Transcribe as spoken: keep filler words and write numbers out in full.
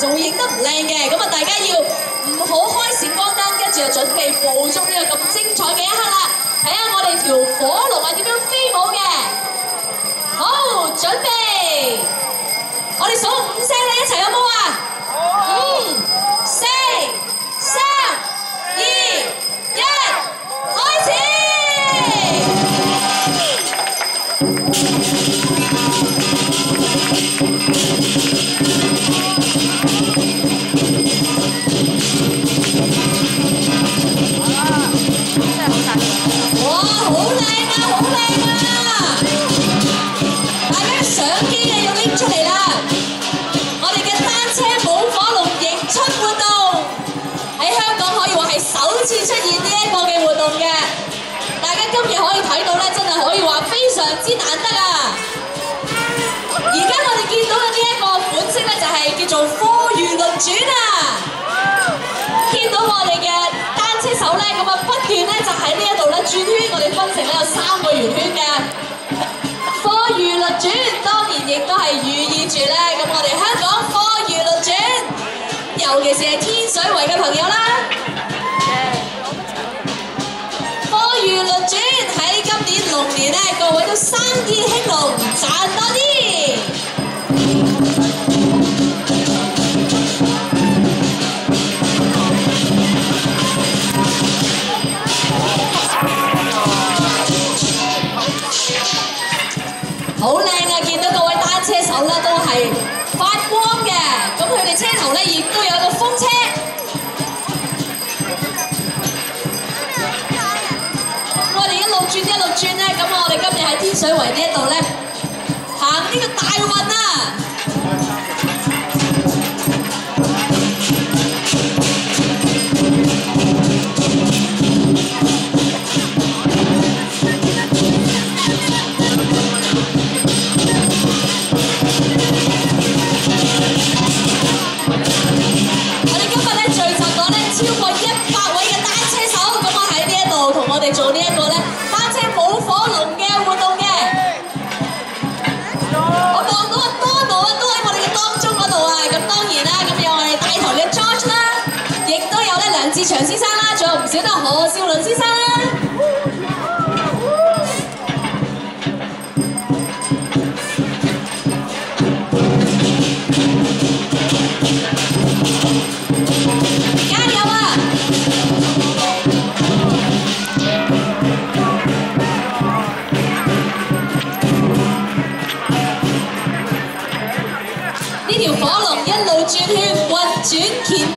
就會影得唔靚嘅。咁啊，大家要唔好開閃光燈，跟住就準備捕捉呢個咁精彩嘅一刻啦！睇下我哋條火龍係點樣飛舞嘅。好，準備，我哋數五聲咧，一齊好冇啊？五、四、三、二、一，開始！次出現呢一個嘅活動嘅，大家今日可以睇到咧，真係可以話非常之難得啊！而家我哋見到嘅呢一個款式咧，就係叫做貨如輪轉啊！見到我哋嘅單車手咧，咁啊不斷咧就喺呢一度咧轉圈，我哋分成咧有三個圓圈嘅貨如輪轉，當然亦都係寓意住咧，咁我哋香港貨如輪轉，尤其是係天水圍嘅朋友啦。貨如輪轉喺今年龍年咧，各位都生意興隆，賺多啲。好靚啊！見到各位單車手咧都係發光嘅，咁佢哋車頭咧亦都有個風車。轉一路轉咧，咁我哋今日喺天水圍呢一度咧，行呢個大運啊！我哋今日咧聚集咗咧超過一百位嘅單車手，咁我喺呢一度同我哋做呢一個咧。舞火龍嘅活動嘅，我望到阿多奴啊，都喺我哋嘅當中嗰度啊。咁當然啦，咁有我哋帶頭嘅 George 啦，亦都有咧梁志祥先生啦，仲有唔少得何少麟先生啦。加油啊！呢條火龍一路轉圈，運轉乾。